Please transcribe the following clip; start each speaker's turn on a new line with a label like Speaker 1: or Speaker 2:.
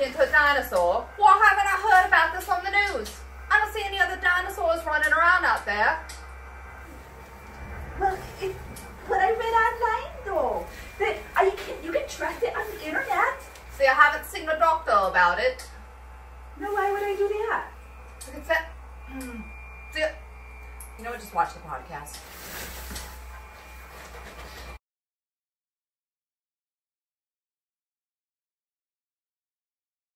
Speaker 1: into a dinosaur. Why haven't I heard about this on the news? I don't see any other dinosaurs running around out there.
Speaker 2: Well, it's what I read online, though. That you can trust it on the internet.
Speaker 1: See, I haven't seen a doctor about it.
Speaker 2: No, why would I do that?
Speaker 1: It's that. See, you know what? Just watch the podcast.